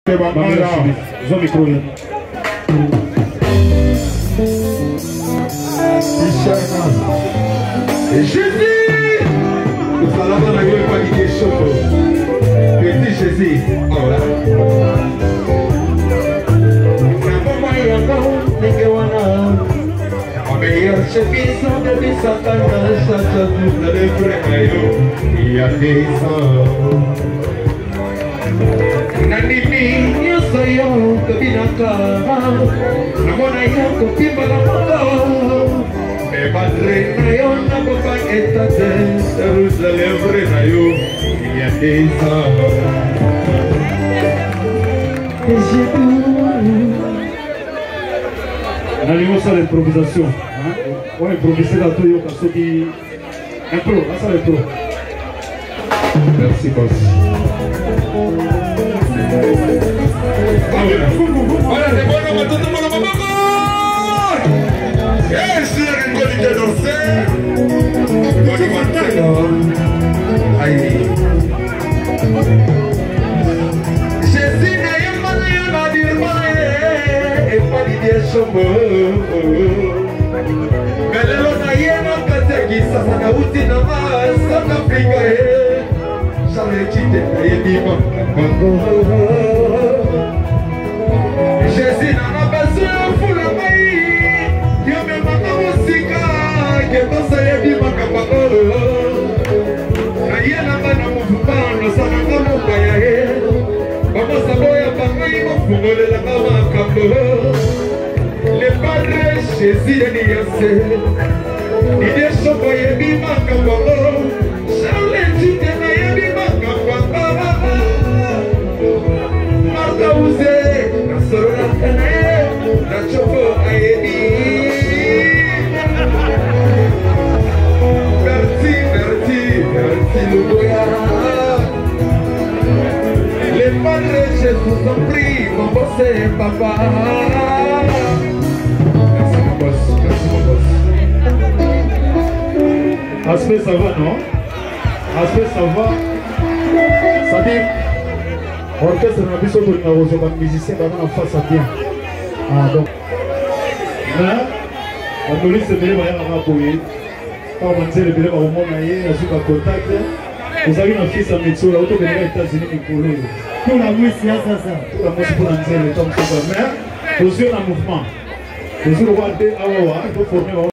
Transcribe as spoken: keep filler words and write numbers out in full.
Jésus! Nous allons dans la gueule pas guider choco. Petit Jésus. Oh là. Meilleur chemise de Bissatana, chaque jour de l'Efraïo, il y a des ans. Nanimi, yo soyo, kabinaka, namona yako pimba la moto. Me padre na yo, na papa etate, Jerusalem na yo, il y a des ans. On a l'improvisation. On va improviser la toyo qui un pro, ça le pro. Merci boss. Voilà, c'est bon, on va tout le monde au moment. Et c'est une bonne idée danser. Bonne idée. Aïe. Jésus n'a eu mal à dire mal et pas d'idée sombre. Melelo na yena kateki sasa na uti na masa na Afrika eh. Shale chite na yebima mako. Jésus na na besoin fula mai. Yo me maka musika ke tosa yebima kapako. Na yena bana mufupano sana kama kaya eh. Mama saboya bangai mufungole la kama kapo. Le Padre Jésus est niancé. Il est choqué et il manque encore. Charles dit que il manque encore. Martha Ouzé, la sœur la canette, la choco a édi. Merci, merci, merci le goya. Le Padre Jésus t'en prie, mon boss et papa. Aspect ça va, non? Aspect ça va. Ça dit, orchestre n'a plus sauté dans vos musiciens qui en face à bien. Ah donc. Mais, on nous laisse le bébé à Raboye. Quand on dit le bébé au monde ailleurs, à ce contact, vous avez un fils à Metso, là, autour des États-Unis qui coulent. Tout la musique, c'est ça, ça. Tout la musique pour lancer le temps, c'est ça. Mais, vous êtes en mouvement. Vous êtes au roi de Awawa, il faut former.